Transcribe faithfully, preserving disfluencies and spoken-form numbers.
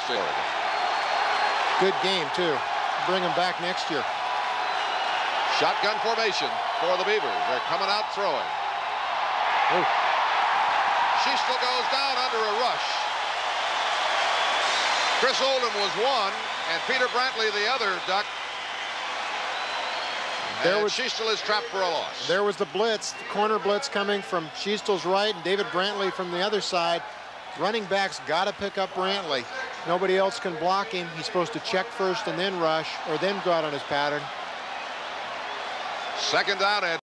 to Good game, too. Bring him back next year. Shotgun formation for the Beavers. They're coming out throwing. Oh. Schiestel goes down under a rush. Chris Oldham was one, and Peter Brantley the other duck. There and was, Schiestel is trapped for a loss. There was the blitz, the corner blitz coming from Schiestel's right and David Brantley from the other side. Running backs got to pick up Brantley. Nobody else can block him. He's supposed to check first and then rush, or then go out on his pattern. Second down and